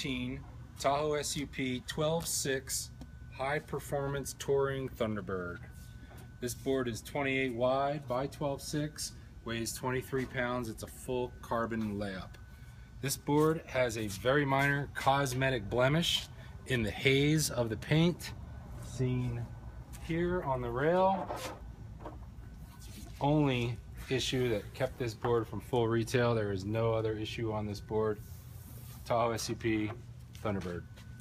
2013 Tahoe SUP 12.6 High Performance Touring Thunderbird. This board is 28 wide by 12.6, weighs 23 pounds. It's a full carbon layup. This board has a very minor cosmetic blemish in the haze of the paint, seen here on the rail. Only issue that kept this board from full retail. There is no other issue on this board. Tahoe SUP Thunderbird.